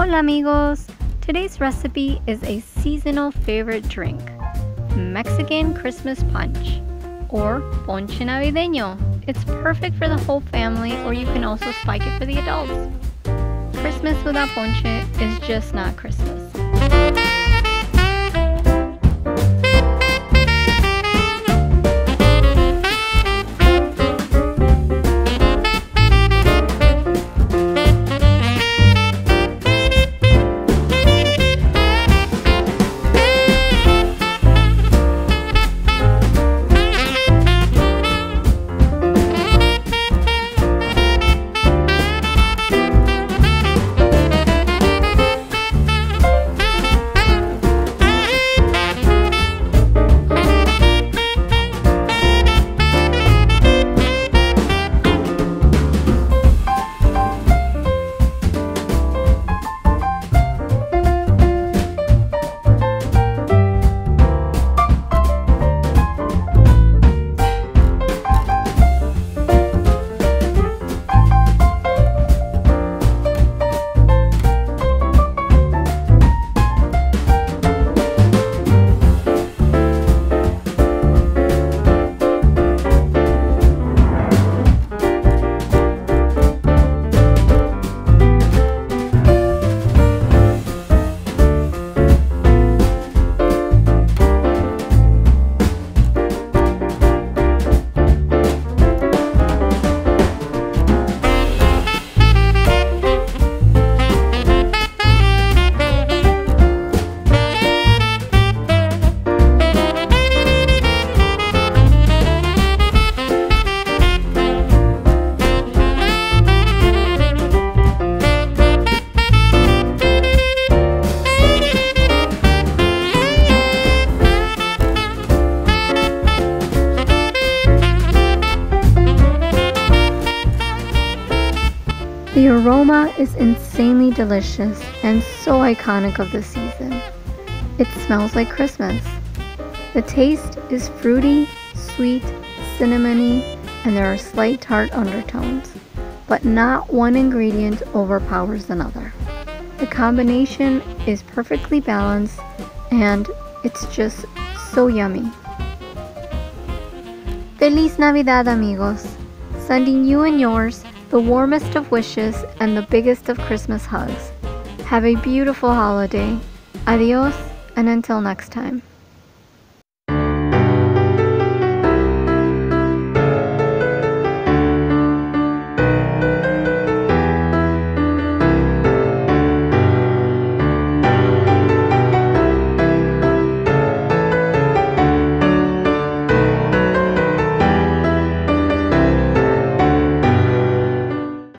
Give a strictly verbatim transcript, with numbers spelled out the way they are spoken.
Hola amigos! Today's recipe is a seasonal favorite drink, Mexican Christmas Punch, or Ponche Navideño. It's perfect for the whole family, or you can also spike it for the adults. Christmas without ponche is just not Christmas. The aroma is insanely delicious and so iconic of the season. It smells like Christmas. The taste is fruity, sweet, cinnamony, and there are slight tart undertones, but not one ingredient overpowers another. The combination is perfectly balanced and it's just so yummy. Feliz Navidad, amigos! Sending you and yours the warmest of wishes and the biggest of Christmas hugs. Have a beautiful holiday. Adios, and until next time.